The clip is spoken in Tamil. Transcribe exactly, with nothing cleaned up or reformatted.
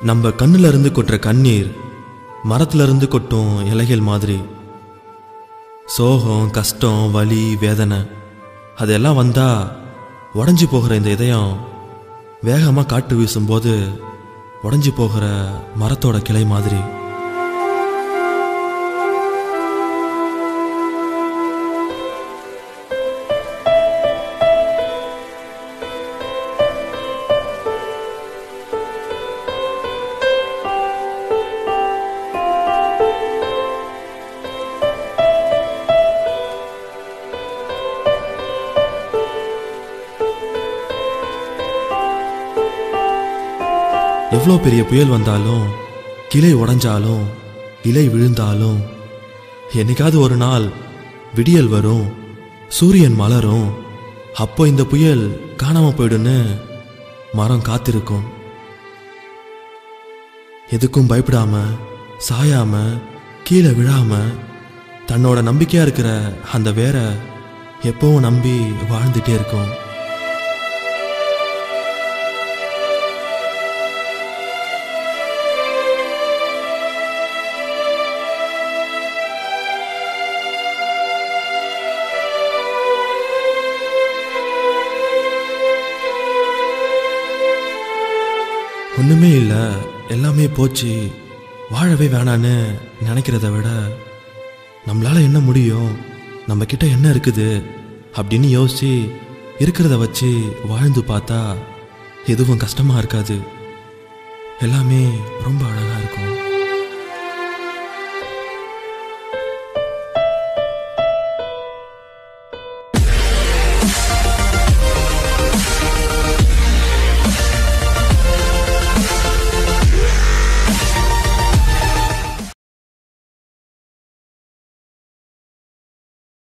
நம்ம கண்ணுல இருந்து கொட்டுற கண்ணீர் மரத்துல இருந்து கொட்டும் இலைகள் மாதிரி. சோகம், கஷ்டம், வலி, வேதனை அதெல்லாம் வந்தா உடஞ்சி போகிற இந்த இதயம் வேகமா காட்டு வீசும்போது உடஞ்சி போகிற மரத்தோட கிளை மாதிரி. எவ்வளோ பெரிய புயல் வந்தாலும், கிளை உடைஞ்சாலும், இலை விழுந்தாலும், என்னைக்காவது ஒரு நாள் விடியல் வரும், சூரியன் மலரும். அப்போ இந்த புயல் காணாம போயிடுன்னு மரம் காத்திருக்கும். எதுக்கும் பயப்படாம, சாயாம, கீழே விழாம, தன்னோட நம்பிக்கையா இருக்கிற அந்த வேற எப்பவும் நம்பி வாழ்ந்துட்டே இருக்கும். ஒன்றுமே இல்லை, எல்லாமே போச்சு, வாழவே வேணான்னு நினைக்கிறத விட நம்மளால் என்ன முடியும், நம்ம கிட்ட என்ன இருக்குது அப்படின்னு யோசிச்சு இருக்கிறத வச்சு வாழ்ந்து பார்த்தா எதுவும் கஷ்டமாக இருக்காது. எல்லாமே ரொம்ப அழகாக இருக்கும்.